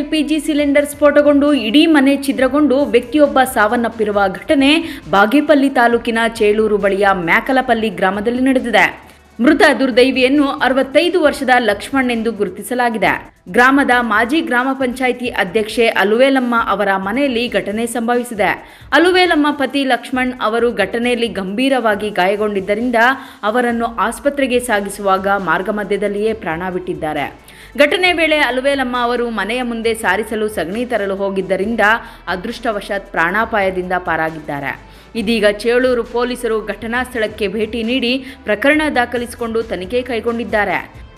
LPG cylinder ಸ್ಫೋಟಗೊಂಡು ಇಡೀ ಮನೆ ಛಿದ್ರಗೊಂಡು ವ್ಯಕ್ತಿಯೊಬ್ಬ ಸಾವನ್ನಪ್ಪಿರುವ ಘಟನೆ ಬಾಗೇಪಲ್ಲಿ ತಾಲೂಕಿನ ಚೇಳೂರು ಬಳಿಯ ಮ್ಯಾಕಲಪಲ್ಲಿ ಗ್ರಾಮದಲ್ಲಿ ನಡೆದಿದೆ. ಮೃತ ದುರ್ದೈವಿಯನ್ನು 65 ವರ್ಷದ ಲಕ್ಷ್ಮಣ್ ಎಂದು ಗುರುತಿಸಲಾಗಿದೆ. ಗ್ರಾಮದ ಮಾಜಿ ಗ್ರಾಮ ಪಂಚಾಯಿತಿ ಅಧ್ಯಕ್ಷೆ ಅಲುವೇಲಮ್ಮ ಅವರ ಮನೆಯಲ್ಲಿ ಘಟನೆ ಸಂಭವಿಸಿದೆ. ಅಲುವೇಲಮ್ಮ ಪತಿ ಲಕ್ಷ್ಮಣ್ ಅವರು ಘಟನೆಯಲ್ಲಿ ಗಂಭೀರವಾಗಿ ಗಾಯಗೊಂಡಿದ್ದರಿಂದ ಅವರನ್ನು ಆಸ್ಪತ್ರೆಗೆ ಸಾಗಿಸುವಾಗ ಮಾರ್ಗ ಮಧ್ಯದಲ್ಲಿಯೇ ಪ್ರಾಣ ಬಿಟ್ಟಿದ್ದಾರೆ. ಘಟನೆ ವೇಳೆ ಅಲುವೇಲಮ್ಮ ಅವರು ಮನೆಯ ಮುಂದೆ ಸಾರಿಸಲು ಸಗಣಿ ತರಲು ಹೋಗಿದ್ದರಿಂದ ಅದೃಷ್ಟವಶಾತ್ ಪ್ರಾಣಾಪಾಯದಿಂದ ಪಾರಾಗಿದ್ದಾರೆ. ಇದೀಗ ಚೇಳೂರು ಪೊಲೀಸರು ಘಟನಾ ಸ್ಥಳಕ್ಕೆ ಭೇಟಿ ನೀಡಿ ಪ್ರಕರಣ ದಾಖಲಿಸಿಕೊಂಡು ತನಿಖೆ ಕೈಗೊಂಡಿದ್ದಾರೆ.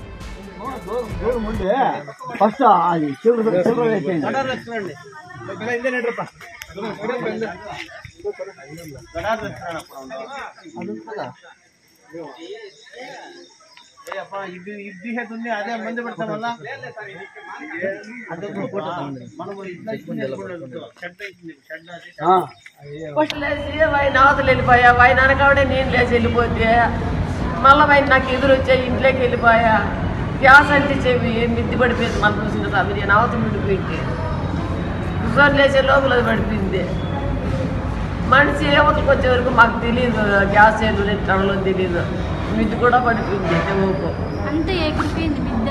అవతలు వెళ్ళిపోయా ఆయన అనకాడే నేను లేచి వెళ్ళిపోతే మళ్ళీ ఆయన నాకు ఎదురు వచ్చాయి ఇంట్లోకి వెళ్ళిపోయా గ్యాస్ అంటించేవి మిద్ది పడిపోయింది మళ్ళీ చూసిన సార్ నేను అవతలు ఉండిపోయింది కుసోని లేచే లోపల పడిపోయింది మనిషి అవతలకు వచ్చే వరకు మాకు తెలియదు గ్యాస్ చేయలేదు ట్రబుల్ తెలియదు మిద్ది కూడా పడిపోయింది ఊపు అంత ఎగిరిపోయింది మిద్ది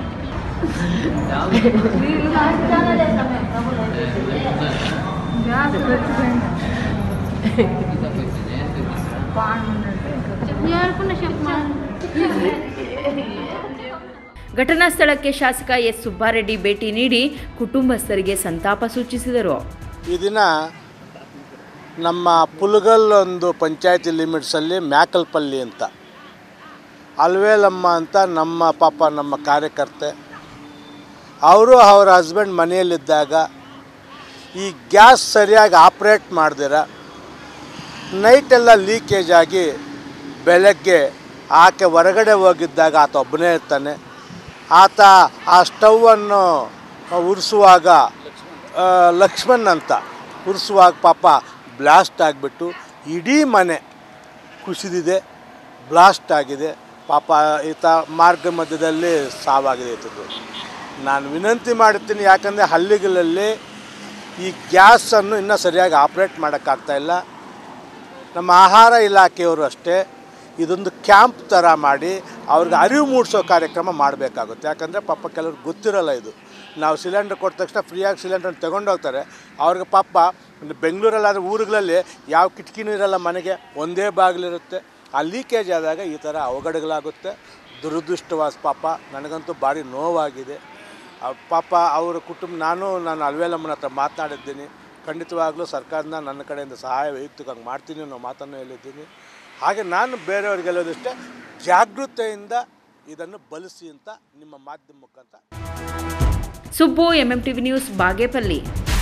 ಘಟನಾ ಸ್ಥಳಕ್ಕೆ ಶಾಸಕ ಎಸ್ ಸುಬ್ಬಾರೆಡ್ಡಿ ಭೇಟಿ ನೀಡಿ ಕುಟುಂಬಸ್ಥರಿಗೆ ಸಂತಾಪ ಸೂಚಿಸಿದರು. ಈ ದಿನ ನಮ್ಮ ಪುಲಗಲ್ ಒಂದು ಪಂಚಾಯತಿ ಲಿಮಿಟ್ಸಲ್ಲಿ ಮ್ಯಾಕಲ್ಪಲ್ಲಿ ಅಂತ ಅಲುವೇಲಮ್ಮ ಅಂತ ನಮ್ಮ ಕಾರ್ಯಕರ್ತೆ ಅವರು ಅವರ ಹಸ್ಬೆಂಡ್ ಮನೆಯಲ್ಲಿದ್ದಾಗ ಈ ಗ್ಯಾಸ್ ಸರಿಯಾಗಿ ಆಪ್ರೇಟ್ ಮಾಡ್ದಿರ ನೈಟೆಲ್ಲ ಲೀಕೇಜ್ ಆಗಿ ಬೆಳಗ್ಗೆ ಆಕೆ ಹೊರಗಡೆ ಹೋಗಿದ್ದಾಗ ಆತ ಒಬ್ಬನೇ ಇರ್ತಾನೆ. ಆತ ಆ ಸ್ಟವನ್ನು ಉರಿಸುವಾಗ ಲಕ್ಷ್ಮಣ್ ಅಂತ ಉರಿಸುವಾಗ ಪಾಪ ಬ್ಲಾಸ್ಟ್ ಆಗಿಬಿಟ್ಟು ಇಡೀ ಮನೆ ಕುಸಿದಿದೆ, ಬ್ಲಾಸ್ಟ್ ಆಗಿದೆ. ಪಾಪ ಈತ ಮಾರ್ಗ ಮಧ್ಯದಲ್ಲಿ ಸಾವಾಗಿದೆ ಈತದ್ದು. ನಾನು ವಿನಂತಿ ಮಾಡುತ್ತೀನಿ, ಯಾಕಂದರೆ ಹಳ್ಳಿಗಳಲ್ಲಿ ಈ ಗ್ಯಾಸನ್ನು ಇನ್ನೂ ಸರಿಯಾಗಿ ಆಪ್ರೇಟ್ ಮಾಡೋಕ್ಕಾಗ್ತಾಯಿಲ್ಲ. ನಮ್ಮ ಆಹಾರ ಇಲಾಖೆಯವರು ಅಷ್ಟೇ ಇದೊಂದು ಕ್ಯಾಂಪ್ ಥರ ಮಾಡಿ ಅವ್ರಿಗೆ ಅರಿವು ಮೂಡಿಸೋ ಕಾರ್ಯಕ್ರಮ ಮಾಡಬೇಕಾಗುತ್ತೆ. ಯಾಕಂದರೆ ಪಾಪ ಕೆಲವ್ರಿಗೆ ಗೊತ್ತಿರೋಲ್ಲ ಇದು. ನಾವು ಸಿಲಿಂಡರ್ ಕೊಟ್ಟ ತಕ್ಷಣ ಫ್ರೀಯಾಗಿ ಸಿಲಿಂಡರ್ನ ತೊಗೊಂಡೋಗ್ತಾರೆ. ಅವ್ರಿಗೆ ಪಾಪ ಬೆಂಗಳೂರಲ್ಲಾದರೆ ಊರುಗಳಲ್ಲಿ ಯಾವ ಕಿಟಕಿನೂ ಇರೋಲ್ಲ, ಮನೆಗೆ ಒಂದೇ ಬಾಗಿಲಿರುತ್ತೆ. ಆ ಲೀಕೇಜ್ ಆದಾಗ ಈ ಥರ ಅವಘಡಗಳಾಗುತ್ತೆ. ದುರದೃಷ್ಟವಾದ ಪಾಪ ನನಗಂತೂ ಭಾರಿ ನೋವಾಗಿದೆ. ಪಾಪ ಅವರ ಕುಟುಂಬ ನಾನು ಅಲುವೇಲಮ್ಮನ ಹತ್ರ ಮಾತನಾಡಿದ್ದೀನಿ. ಖಂಡಿತವಾಗ್ಲೂ ಸರ್ಕಾರದಿಂದ ನನ್ನ ಕಡೆಯಿಂದ ಸಹಾಯ ವೈಯಕ್ತಿಕವಾಗಿ ಮಾಡ್ತೀನಿ ಅನ್ನೋ ಮಾತನ್ನು ಹೇಳಿದ್ದೀನಿ. ಹಾಗೆ ನಾನು ಬೇರೆಯವ್ರಿಗೆ ಹೇಳೋದಷ್ಟೇ, ಜಾಗೃತೆಯಿಂದ ಇದನ್ನು ಬಳಸಿ ಅಂತ ನಿಮ್ಮ ಮಾಧ್ಯಮ ಮುಖಾಂತರ. Subbu, MMTV news, Bagepalli.